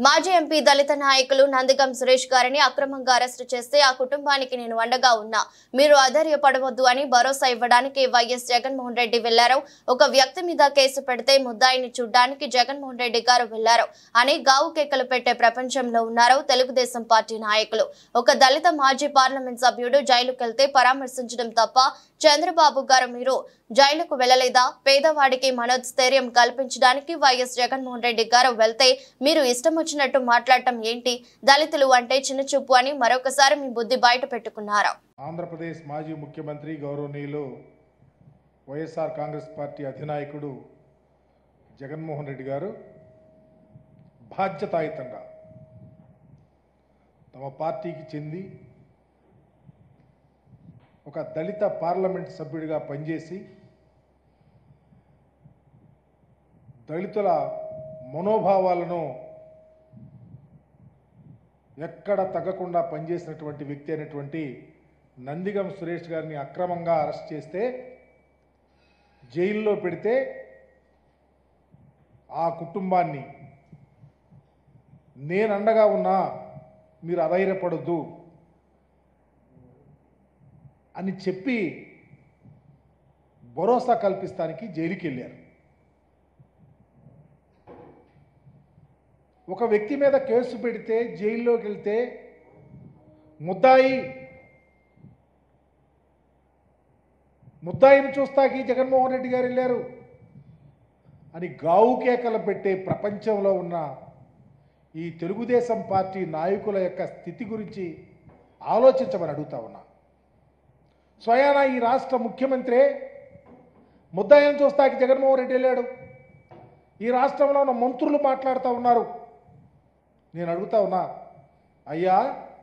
మాజీ ఎంపీ దళిత నాయకులు నందిగం సురేష్ గారిని అక్రమంగా అరెస్టు చేస్తే ఆ కుటుంబానికి నేను అండగా ఉన్నా, మీరు ఆధైర్యపడవద్దు అని భరోసా ఇవ్వడానికి వైఎస్ జగన్మోహన్ రెడ్డి వెళ్లారు. ఒక వ్యక్తి మీద కేసు పెడితే ముద్దాయిని చూడ్డానికి జగన్మోహన్ రెడ్డి గారు వెళ్లారు అని గావు కేకలు పెట్టే ప్రపంచంలో ఉన్నారు తెలుగుదేశం పార్టీ నాయకులు. ఒక దళిత మాజీ పార్లమెంట్ సభ్యుడు జైలుకెళ్తే పరామర్శించడం తప్ప చంద్రబాబు గారు మీరు జైలుకు వెళ్లలేదా? పేదవాడికి మనోస్థైర్యం కల్పించడానికి వైఎస్ జగన్మోహన్ రెడ్డి గారు వెళ్తే మీరు ఇష్టం వచ్చినట్టు మాట్లాడటం ఏంటి? దళితులు అంటే చిన్నచూపు అని మరొకసారి మీ బుద్ధి బయట పెట్టుకున్నారు. ఆంధ్రప్రదేశ్ మాజీ ముఖ్యమంత్రి గౌరవనీయులు వైఎస్ఆర్ కాంగ్రెస్ పార్టీ అధినాయకుడు జగన్మోహన్ రెడ్డి గారు బాధ్యతాయుతంగా తమ పార్టీకి చెంది ఒక దళిత పార్లమెంట్ సభ్యుడిగా పనిచేసి దళితుల మనోభావాలను ఎక్కడ తగ్గకుండా పనిచేసినటువంటి వ్యక్తి అయినటువంటి నందిగం సురేష్ గారిని అక్రమంగా అరెస్ట్ చేస్తే జైల్లో పెడితే ఆ కుటుంబాన్ని నేను అండగా ఉన్నా, మీరు అధైర్యపడొద్దు అని చెప్పి భరోసా కల్పిస్తానికి జైలుకి వెళ్ళారు. ఒక వ్యక్తి మీద కేసు పెడితే జైల్లోకి వెళ్తే ముద్దాయిని చూస్తాకి జగన్మోహన్ రెడ్డి గారు వెళ్ళారు అని గావు కేకలు పెట్టే ప్రపంచంలో ఉన్న ఈ తెలుగుదేశం పార్టీ నాయకుల యొక్క స్థితి గురించి ఆలోచించమని అడుగుతా ఉన్నా. స్వయాన ఈ రాష్ట్ర ముఖ్యమంత్రి ముద్దాయిని చూస్తాకి జగన్మోహన్ రెడ్డి వెళ్ళాడు. ఈ రాష్ట్రంలో ఉన్న మంత్రులు మాట్లాడుతూ ఉన్నారు. నేను అడుగుతా ఉన్నా, అయ్యా,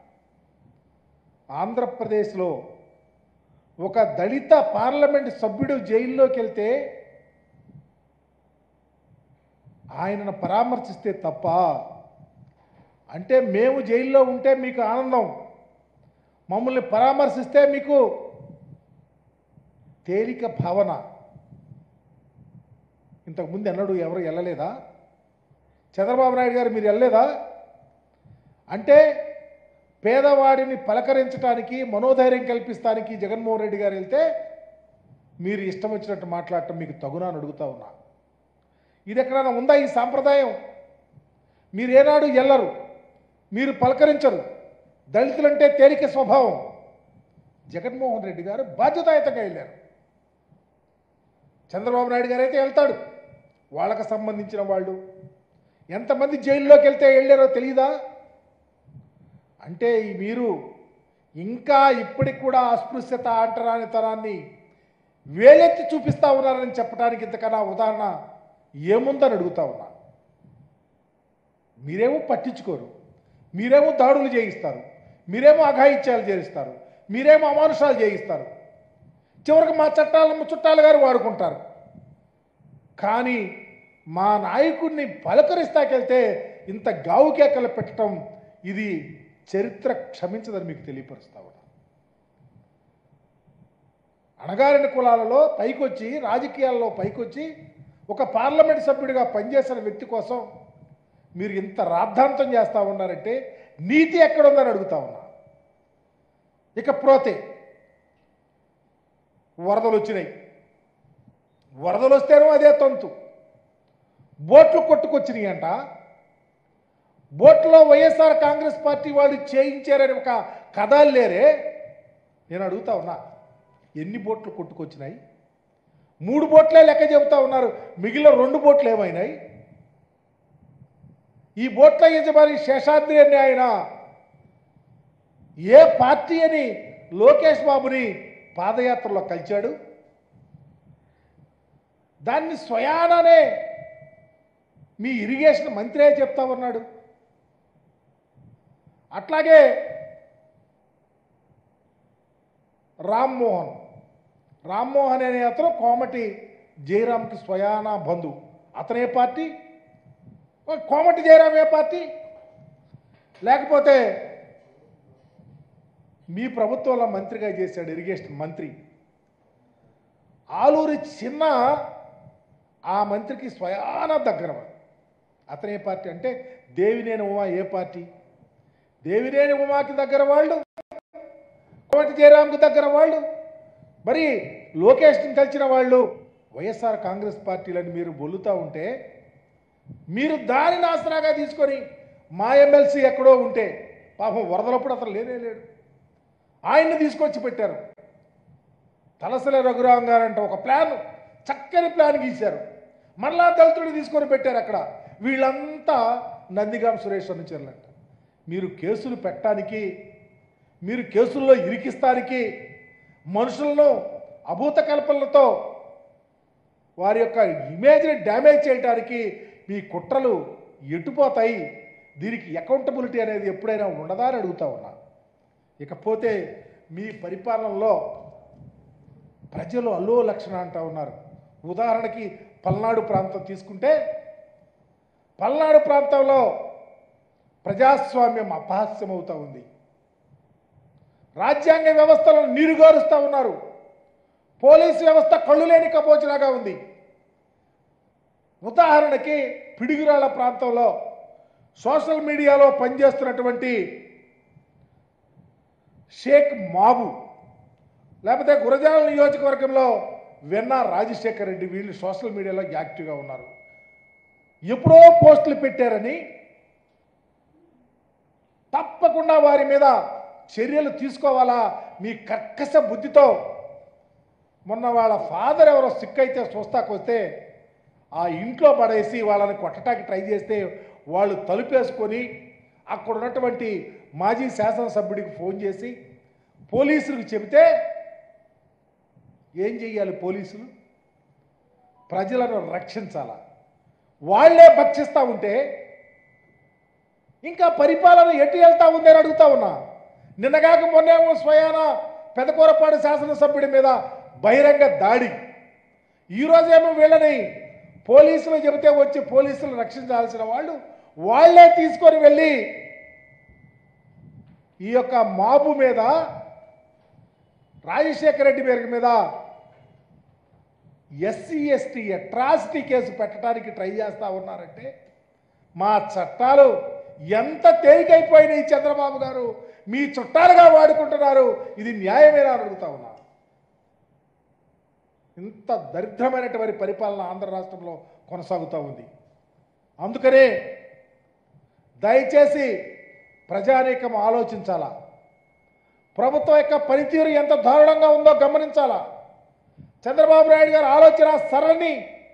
ఆంధ్రప్రదేశ్లో ఒక దళిత పార్లమెంట్ సభ్యుడు జైల్లోకి వెళ్తే ఆయనను పరామర్శిస్తే తప్ప, అంటే మేము జైల్లో ఉంటే మీకు ఆనందం, మమ్మల్ని పరామర్శిస్తే మీకు తేలిక భావన. ఇంతకుముందు ఎన్నడూ ఎవరు వెళ్ళలేదా? చంద్రబాబు నాయుడు గారు మీరు వెళ్ళలేదా? అంటే పేదవాడిని పలకరించడానికి, మనోధైర్యం కల్పిస్తానికి జగన్మోహన్ రెడ్డి గారు వెళ్తే మీరు ఇష్టం వచ్చినట్టు మాట్లాడటం మీకు తగునా అని అడుగుతా ఉన్నా. ఇది ఎక్కడైనా ఉందా ఈ సాంప్రదాయం? మీరు ఏనాడు వెళ్ళరు, మీరు పలకరించరు. దళితులంటే తేలిక స్వభావం. జగన్మోహన్ రెడ్డి గారు బాధ్యతాయుతంగా వెళ్ళారు. చంద్రబాబు నాయుడు గారు అయితే వెళ్తాడు, వాళ్ళకు సంబంధించిన వాళ్ళు ఎంతమంది జైల్లోకి వెళ్తే వెళ్ళారో తెలియదా? అంటే మీరు ఇంకా ఇప్పటికి కూడా అస్పృశ్యత, అంటరానితనాన్ని వేలెత్తి చూపిస్తూ ఉన్నారని చెప్పడానికి ఇంతకన్నా ఉదాహరణ ఏముందని అడుగుతా ఉన్నా. మీరేమో పట్టించుకోరు, మీరేమో దాడులు చేయిస్తారు, మీరేమో అఘాయిత్యాలు చేయిస్తారు, మీరేమో అమానుషాలు చేయిస్తారు, చివరికి మా చుట్టాలు గారు వాడుకుంటారు. కానీ మా నాయకుడిని పలకరిస్తాకెళ్తే ఇంత గావు కేకలు పెట్టడం, ఇది చరిత్ర క్షమించదని మీకు తెలియపరుస్తా ఉన్నా. అణగారిన కులాలలో పైకొచ్చి, రాజకీయాల్లో పైకొచ్చి ఒక పార్లమెంట్ సభ్యుడిగా పనిచేసిన వ్యక్తి కోసం మీరు ఇంత రాద్ధాంతం చేస్తూ ఉన్నారంటే నీతి ఎక్కడుందని అడుగుతా ఉన్నా. ఇకపోతే వరదలు వచ్చినాయి. వరదలు వస్తేనో అదే తంతు. బోట్లు కొట్టుకొచ్చినాయి అంట. బోట్లో వైఎస్ఆర్ కాంగ్రెస్ పార్టీ వాళ్ళు చేయించారని ఒక కథ లేరే. నేను అడుగుతా ఉన్నా, ఎన్ని బోట్లు కొట్టుకొచ్చినాయి? 3 బోట్లే లెక్క చెబుతా ఉన్నారు, మిగిలిన 2 బోట్లు ఏమైనాయి? ఈ బోట్ల యజమాని శేషాద్రి అని ఆయన ఏ పార్టీ అని లోకేష్ బాబుని పాదయాత్రలో కలిచాడు. దాన్ని స్వయాననే మీ ఇరిగేషన్ మంత్రే చెప్తా ఉన్నాడు. అట్లాగే రామ్మోహన్ అనే అతను కోమటి జయరాంకి స్వయానా బంధు. అతనే పార్టీ? కోమటి జయరాం ఏ పార్టీ? లేకపోతే మీ ప్రభుత్వంలో మంత్రిగా చేశాడు, ఇరిగేషన్ మంత్రి. ఆలూరి చిన్న ఆ మంత్రికి స్వయాన దగ్గర. అతనే పార్టీ అంటే దేవినేని ఉమా ఏ పార్టీ? దేవినేని ఉమాకి దగ్గర వాళ్ళు, కోమటి జయరాంకి దగ్గర వాళ్ళు, మరి లోకేష్ని కలిసిన వాళ్ళు వైఎస్ఆర్ కాంగ్రెస్ పార్టీలని మీరు బొల్లుతూ ఉంటే, మీరు దానిని ఆసరాగా తీసుకొని మా ఎమ్మెల్సీ ఎక్కడో ఉంటే, పాపం వరదలప్పుడు అతను లేనే లేడు, ఆయన్ని తీసుకొచ్చి పెట్టారు. తలసల రఘురాం గారంట ఒక ప్లాన్, చక్కని ప్లాన్ గీశారు. మరలా దళితుడిని తీసుకొని పెట్టారు అక్కడ. వీళ్ళంతా నందిగాం సురేష్ అనుచరులంట. మీరు కేసులు పెట్టడానికి, మీరు కేసుల్లో ఇరికిస్తానికి, మనుషులను అభూత కల్పనలతో వారి యొక్క ఇమేజ్ని డ్యామేజ్ చేయడానికి మీ కుట్రలు ఎటుపోతాయి? దీనికి అకౌంటబిలిటీ అనేది ఎప్పుడైనా ఉండదా అని అడుగుతా ఉన్నా. ఇకపోతే మీ పరిపాలనలో ప్రజలు అల్లో లక్షణ అంటూ ఉన్నారు. ఉదాహరణకి పల్నాడు ప్రాంతం తీసుకుంటే, పల్నాడు ప్రాంతంలో ప్రజాస్వామ్యం అపహాస్యం అవుతూ ఉంది. రాజ్యాంగ వ్యవస్థలను నీరుగారుస్తూ ఉన్నారు. పోలీసు వ్యవస్థ కళ్ళు లేని కపోచలాగా ఉంది. ఉదాహరణకి పిడుగురాళ్ళ ప్రాంతంలో సోషల్ మీడియాలో పనిచేస్తున్నటువంటి షేక్ మాబు, లేకపోతే గురజాల నియోజకవర్గంలో వెన్న రాజశేఖర్ రెడ్డి, వీళ్ళు సోషల్ మీడియాలో యాక్టివ్గా ఉన్నారు. ఎప్పుడో పోస్టులు పెట్టారని తప్పకుండా వారి మీద చర్యలు తీసుకోవాలా మీ కర్కశ బుద్ధితో. మొన్న వాళ్ళ ఫాదర్ ఎవరో సిక్ అయితే చూస్తాకొస్తే ఆ ఇంట్లో పడేసి వాళ్ళని కొట్టడానికి ట్రై చేస్తే వాళ్ళు తలుపేసుకొని అక్కడ ఉన్నటువంటి మాజీ శాసనసభ్యుడికి ఫోన్ చేసి పోలీసులకు చెబితే ఏం చెయ్యాలి? పోలీసులు ప్రజలను రక్షించాలా? వాళ్లే భక్షిస్తూ ఉంటే ఇంకా పరిపాలన ఎటు వెళ్తా ఉంది అని అడుగుతా ఉన్నా. నిన్నగాక మొన్నేమో స్వయాన పెదకూరపాడు శాసనసభ్యుడి మీద బహిరంగ దాడి, ఈరోజేమో వీళ్ళని పోలీసులు చెబితే వచ్చి పోలీసులు రక్షించాల్సిన వాళ్ళు వాళ్లే తీసుకొని వెళ్ళి ఈ యొక్క మాబు మీద, రాజశేఖర రెడ్డి పేరు మీద ఎస్సీ ఎస్టీ అట్రాసిటీ కేసు పెట్టడానికి ట్రై చేస్తూ ఉన్నారంటే మా చట్టాలు ఎంత తేలికైపోయినాయి చంద్రబాబు గారు, మీ చుట్టాలుగా వాడుకుంటున్నారు. ఇది న్యాయమేనా అడుగుతా ఉన్నా. ఇంత దరిద్రమైనటువంటి పరిపాలన ఆంధ్ర రాష్ట్రంలో కొనసాగుతూ ఉంది. అందుకనే దయచేసి ప్రజానీకం ఆలోచించాలా. ప్రభుత్వం యొక్క పనితీరు ఎంత దారుణంగా ఉందో గమనించాలా. చంద్రబాబు నాయుడు గారి ఆలోచన సరళిని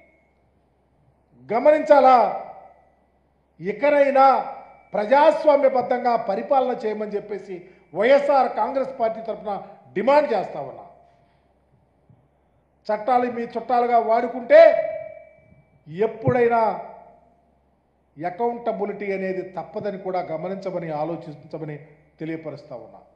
గమనించాలా. ఇకనైనా ప్రజాస్వామ్యబద్ధంగా పరిపాలన చేయమని చెప్పేసి వైఎస్ఆర్ కాంగ్రెస్ పార్టీ తరఫున డిమాండ్ చేస్తా ఉన్నా. చట్టాలు మీ చుట్టాలుగా వాడుకుంటే ఎప్పుడైనా అకౌంటబిలిటీ అనేది తప్పదని కూడా గమనించమని ఆలోచించమని తెలియపరుస్తా ఉన్నా.